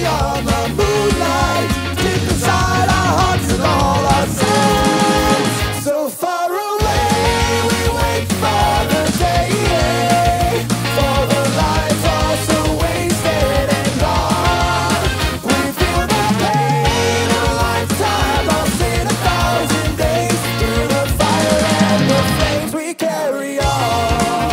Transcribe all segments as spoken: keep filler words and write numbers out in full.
on the moonlight, deep inside our hearts and all our souls. So far away, we wait for the day, for the lives are so wasted and gone. We feel the pain of a lifetime lost in a thousand days, through the fire and the flames we carry on.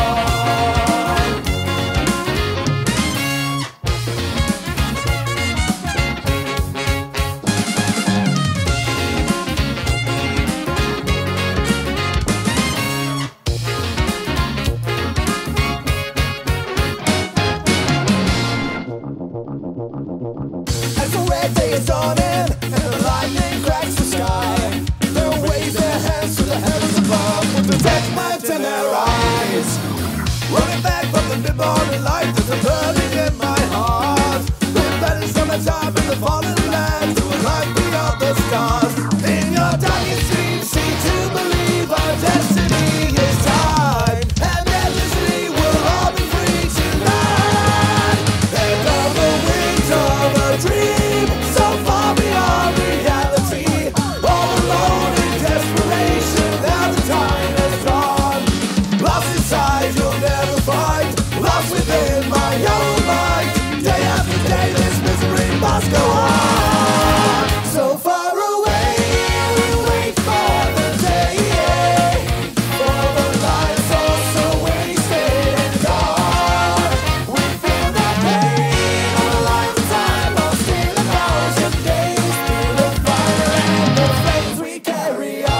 As the red day is dawning and the lightning cracks the sky, they'll wave their hands to the heavens above with the death marks in their eyes. Running back from the mid-morning light, there's a burning in my heart. We're better summertime in the fallen land, to a life beyond the stars. In your darkest dreams, seem to believe our destiny is tied, and endlessly we'll all be free tonight. And on the wings of a dream, so far beyond reality, all alone in desperation, now the time has gone. Lost inside, you'll never find, lost within my own mind. Day after day, this misery must go on. So far away, we wait for the day, for the lives all so wasted and gone. We feel the pain of a lifetime lost in a thousand days, through the fire and the flames we carry on.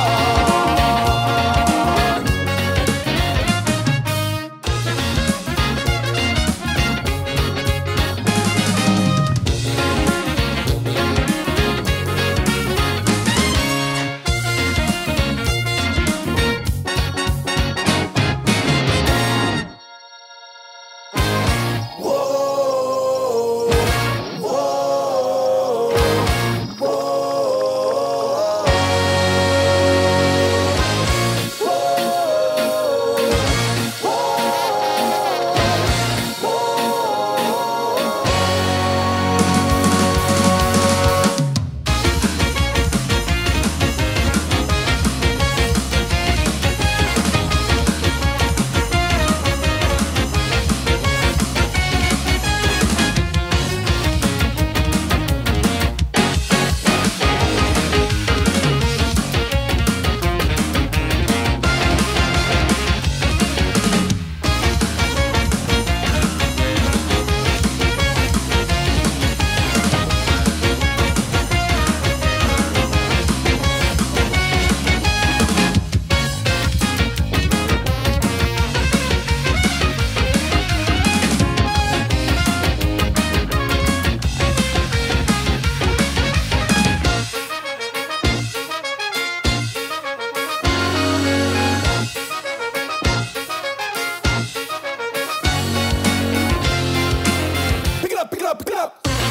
Whoa, whoa, whoa, pick it up, pick it up, pick it up.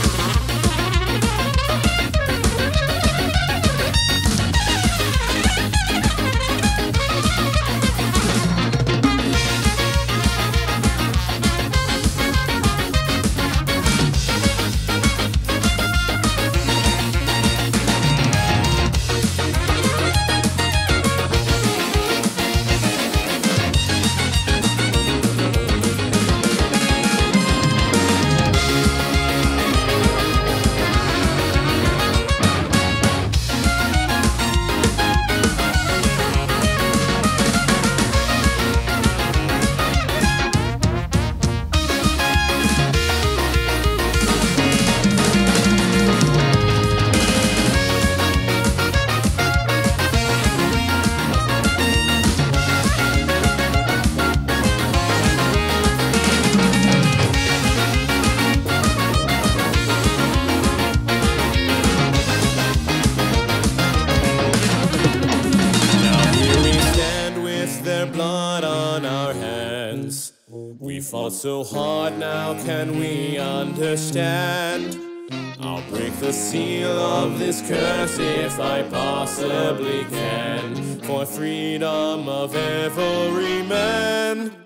Blood on our hands. We fought so hard, now can we understand? I'll break the seal of this curse if I possibly can, for freedom of every man.